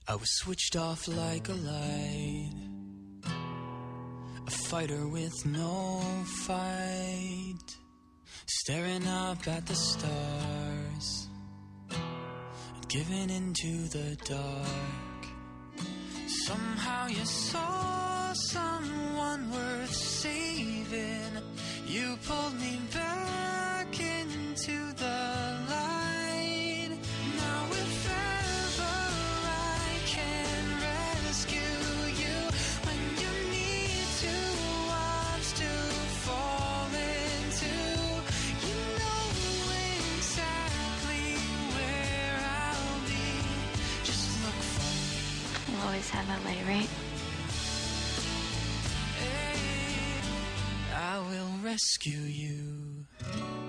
I was switched off like a light, a fighter with no fight, staring up at the stars and giving into the dark. Somehow you saw someone worth saving. You pulled me back into the light. Now if ever I can rescue you when you need to watch to fall into, you know exactly where I'll be. Just look for me. You'll always have LA, right? I will rescue you.